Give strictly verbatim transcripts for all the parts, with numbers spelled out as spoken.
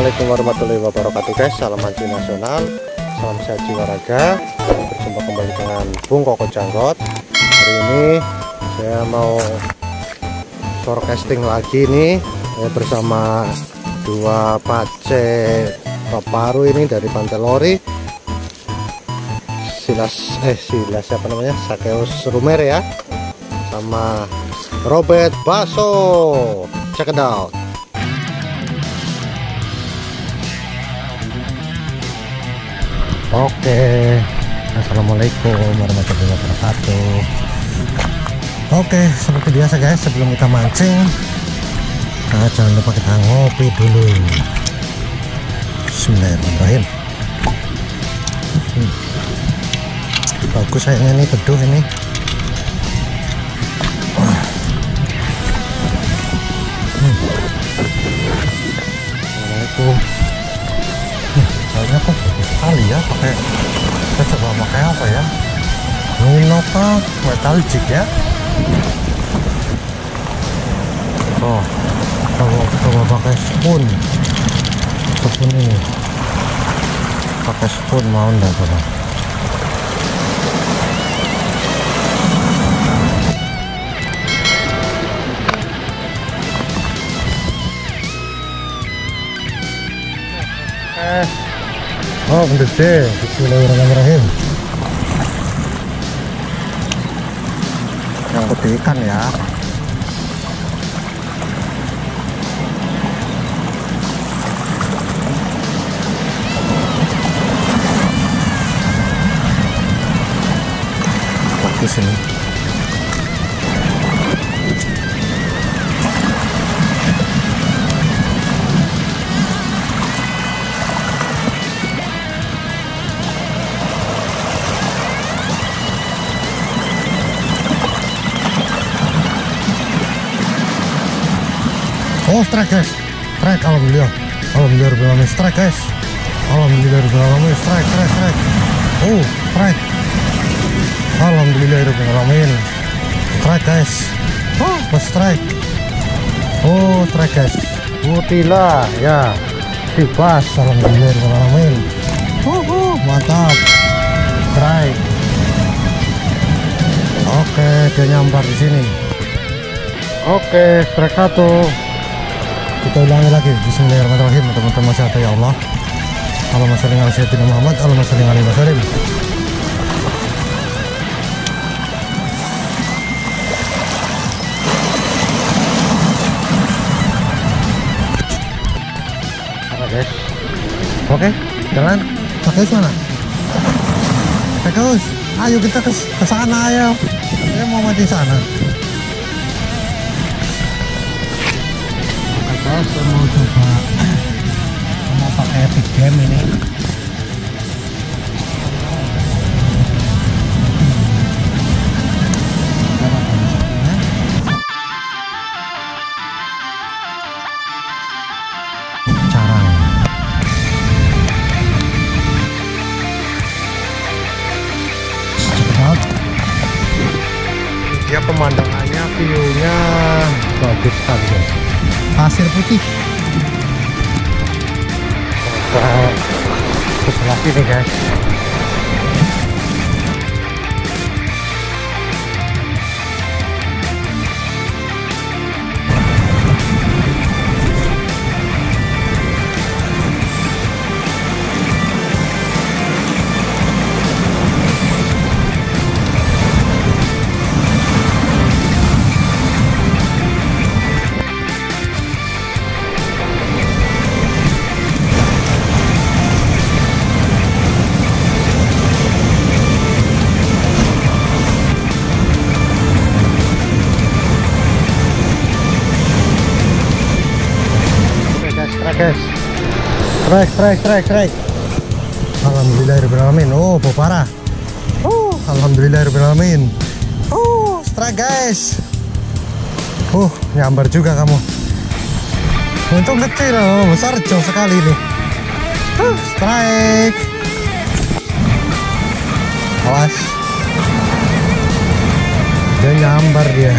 Assalamualaikum warahmatullahi wabarakatuh guys. Salam mancing nasional, salam sehat jiwa raga. Berjumpa kembali dengan Bung Koko Janggot. Hari ini saya mau forecasting lagi nih ya, bersama dua pace paparu ini dari Pantai Lori. Silas eh Silas siapa namanya? Sakeus Rumer ya. Sama Robert Baso. Check it out. Oke, assalamualaikum warahmatullahi wabarakatuh. Oke, seperti biasa guys, sebelum kita mancing, nah, jangan lupa kita ngopi dulu. Bismillahirrahmanirrahim. Hmm. Bagus sayangnya nih, teduh ini. Hmm. Assalamualaikum. Kayaknya kok bagus sekali ya, pakai kita coba pakai apa ya, Minova Metalic ya. Oh, coba coba pakai spoon spoon ini, pakai spoon mau enggak coba. Eh oh, gede. Bismillahirrahmanirrahim. Yang gede ikan ya. Bagus ini. Oh, strike guys, strike, alhamdulillah, alhamdulillah, strike guys, alhamdulillah, strike, strike, strike, oh, strike, alhamdulillah, strike guys, oh, strike, oh, strike guys, mutila, ya, tipas, alhamdulillah, oh, oh, mantap, strike, oke, dia nyambar di sini, oke, strike satu. Kita ulangi lagi. Bismillahirrahmanirrahim. Teman-teman masih ada ya Allah. Allahumma sholli ala sayyidina Muhammad. Allahumma sholli alaihi wasallam. Oke guys. Oke, jalan. Pakai mana? Pakai. Ayo kita ke ke sana ayo. Saya mau mancing sana. Saya mau coba mau pakai epic game ini. Carang. Cepat. Ya pemandangannya, view-nya bagus sekali guys. Pasir putih. Wow, sebelah sini guys. Guys, strike, strike, strike, strike. Alhamdulillahirrahmanirrahim. Oh, bau parah. Oh, alhamdulillahirrahmanirrahim. Oh, strike guys. Oh, nyambar juga kamu. Untung kecil, oh, besar jauh sekali ini. Uh, strike. Awas. Dia nyambar dia.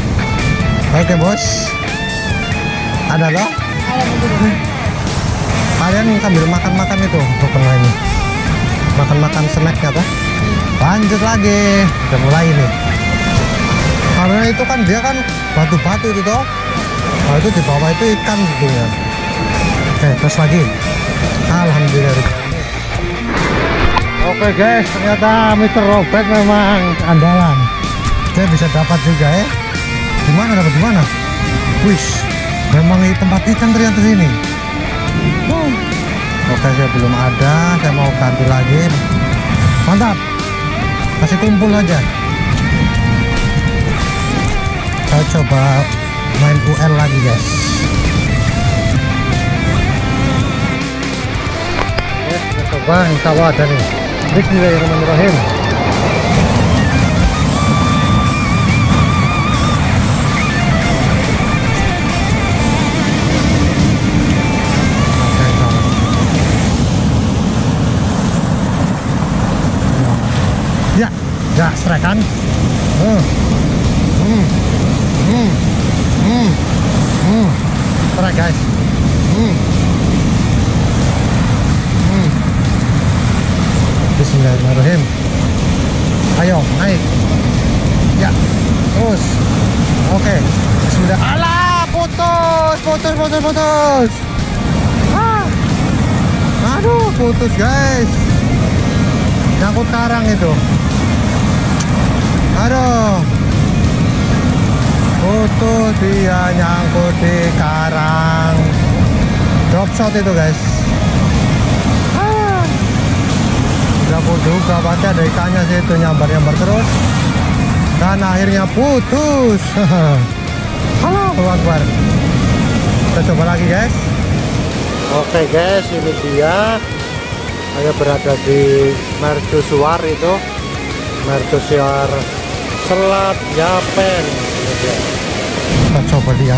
Oke bos. Ada loh. kan sambil makan-makan itu pokoknya ini makan-makan snack kata. Lanjut lagi, udah mulai nih. Karena itu kan dia kan batu-batu itu toh. Nah, itu di bawah itu ikan gitu ya. Oke, terus lagi. Alhamdulillah. Oke guys, ternyata mister Robert memang andalan. Dia bisa dapat juga ya. Gimana dapat gimana? Wish, memang di tempat ikan ternyata sini. Huh. Oke, saya belum ada. Saya mau ganti lagi. Mantap. Kasih kumpul aja. Saya coba main U L lagi guys. Ya, kita coba insya Allah ada nih. Bismillahirrahmanirrahim. Ya, ya strike kan. Hmm. Hmm. Hmm. Hmm. Hmm. Strike guys. Hmm. Hmm. Bismillahirrahmanirrahim. Ayo naik. Ya. Terus. Oke. Bismillah. Alah, putus, putus, putus, putus. Ah. Aduh, putus guys. Nyangkut karang itu. Aduh, putus dia nyangkut di karang. Drop shot itu guys. Ah. Udah juga pasti ada ikannya sih itu, nyambar-nyambar terus. Dan akhirnya putus. Halo, Akbar. Kita coba lagi guys. Oke guys, ini dia. Saya berada di mercusuar itu, mercusuar Selat Yapen. Kita coba lihat.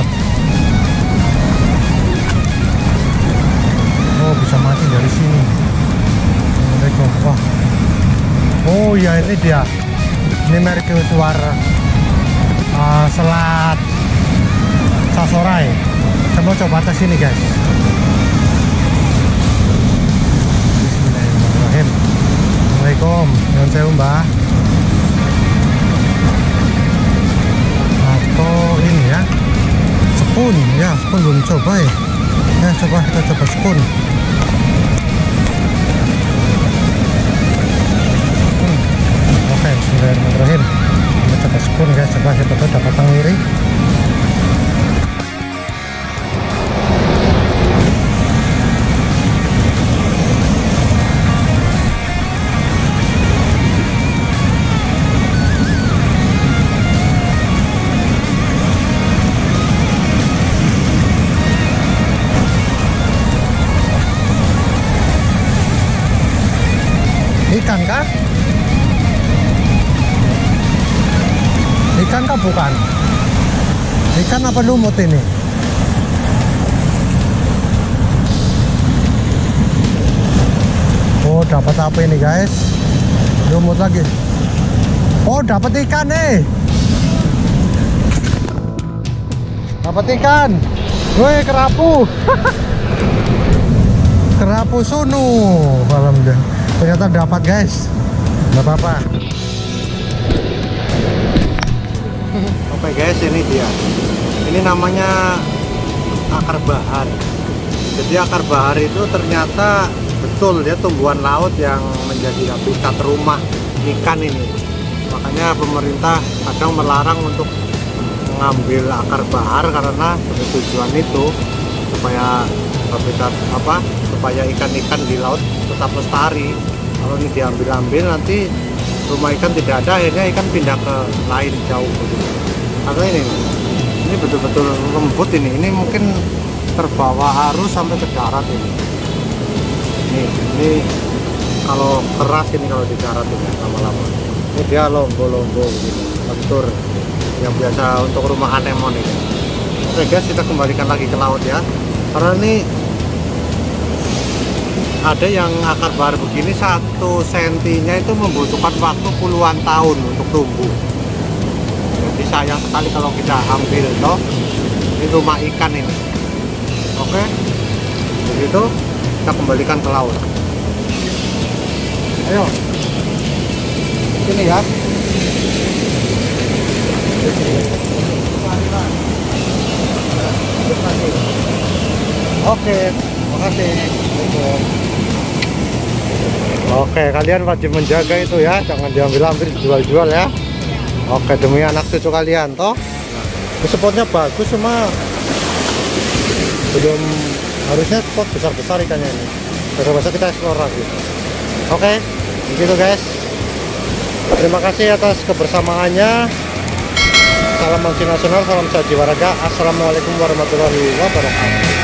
Oh, bisa mati dari sini. Wah. Oh ya, ini dia. Ini mercusuar uh, Selat Sasorai. Saya mau coba atas sini guys. Assalamualaikum, nyuwun sewu mbah. Atau ini ya, spoon ya, spoon belum coba ya. Ya coba kita coba spoon. Hmm. Oke, bismillahirrahmanirrahim. Kita coba spoon guys, coba siapa tahu dapat tangiri. Ikan kah? Ikan kah bukan? Ikan apa lumut ini? Oh, dapat apa ini guys? Lumut lagi. Oh, dapat ikan nih. Dapat ikan. Woi, kerapu. Kerapu sunu. Alhamdulillah. Ternyata dapat guys, nggak apa-apa. Oke guys, ini dia. Ini namanya akar bahar. Jadi akar bahar itu ternyata betul dia tumbuhan laut yang menjadi habitat rumah ikan ini. Makanya pemerintah kadang melarang untuk mengambil akar bahar karena tujuan itu supaya habitat apa? Supaya ikan-ikan di laut tetap lestari. Kalau ini diambil-ambil nanti rumah ikan tidak ada, akhirnya ikan pindah ke lain jauh begitu. Karena ini ini betul-betul lembut ini. Ini mungkin terbawa arus sampai ke darat ini. Ini, ini kalau keras ini kalau di darat ini lama-lama. Ini dia lombo-lombo begini, lentur yang biasa untuk rumah anemon ini. Oke guys, kita kembalikan lagi ke laut ya. Karena ini ada yang akar bahar begini satu sentinya itu membutuhkan waktu puluhan tahun untuk tumbuh. Jadi sayang sekali kalau kita ambil toh ini rumah ikan ini. Oke, begitu. kita kembalikan ke laut. Ayo, sini ya. Oke, makasih. Oke, kalian wajib menjaga itu ya, jangan diambil-ambil, dijual-jual ya. Oke, demi anak cucu kalian toh. Spotnya bagus, cuma belum, harusnya spot besar-besar ikannya ini. Besok-besok kita explore lagi. Oke, begitu guys. Terima kasih atas kebersamaannya. Salam mancing nasional, salam sehat jiwa raga. Assalamualaikum warahmatullahi wabarakatuh.